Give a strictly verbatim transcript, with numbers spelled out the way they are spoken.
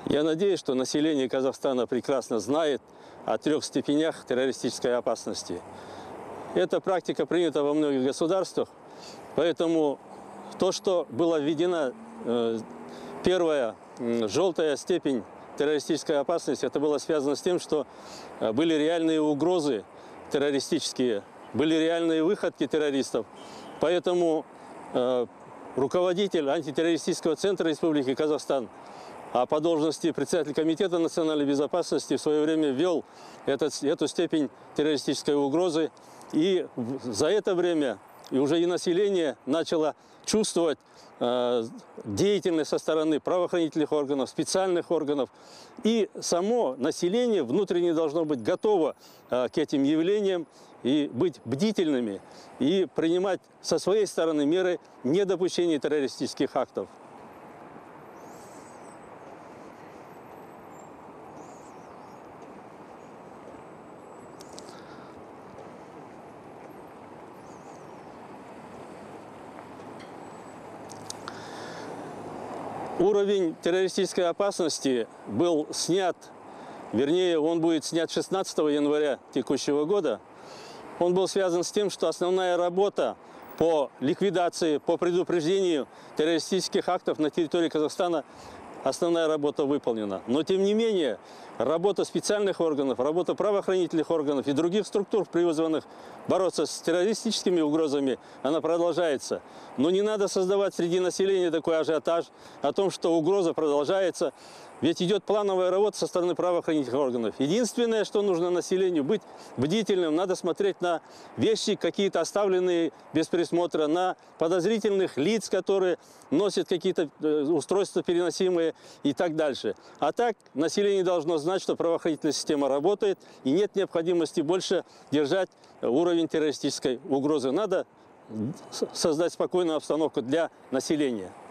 Я надеюсь, что население Казахстана прекрасно знает о трех степенях террористической опасности. Эта практика принята во многих государствах, поэтому то, что была введена э, первая э, желтая степень террористической опасности, это было связано с тем, что э, были реальные угрозы террористические, были реальные выходки террористов. Поэтому э, руководитель антитеррористического центра Республики Казахстан, а по должности председатель Комитета национальной безопасности в свое время ввел этот, эту степень террористической угрозы. И за это время и уже и население начало чувствовать э, деятельность со стороны правоохранительных органов, специальных органов. И само население внутренне должно быть готово э, к этим явлениям и быть бдительными, и принимать со своей стороны меры недопущения террористических актов. Уровень террористической опасности был снят, вернее, он будет снят шестнадцатого января текущего года. Он был связан с тем, что основная работа по ликвидации, по предупреждению террористических актов на территории Казахстана, основная работа выполнена. Но, тем не менее, работа специальных органов, работа правоохранительных органов и других структур, призванных бороться с террористическими угрозами, она продолжается. Но не надо создавать среди населения такой ажиотаж о том, что угроза продолжается. Ведь идет плановая работа со стороны правоохранительных органов. Единственное, что нужно населению, быть бдительным, надо смотреть на вещи, какие-то оставленные без присмотра, на подозрительных лиц, которые носят какие-то устройства переносимые и так дальше. А так население должно знать, что правоохранительная система работает и нет необходимости больше держать уровень террористической угрозы. Надо создать спокойную обстановку для населения.